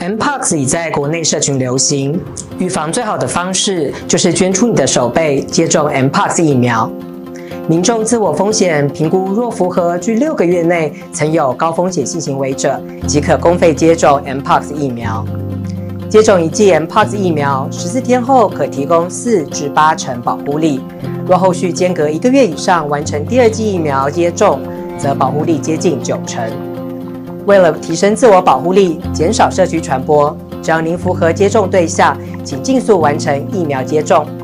Mpox 已在国内社群流行，预防最好的方式就是捐出你的手背接种 Mpox 疫苗。民众自我风险评估若符合居6个月内曾有高风险性行为者，即可公费接种 Mpox 疫苗。接种1剂 Mpox 疫苗，14天后可提供4至8成保护力。若后续间隔1个月以上完成第2剂疫苗接种，则保护力接近9成。为了提升自我保护力，减少社区传播，只要您符合接种对象，请尽速完成疫苗接种。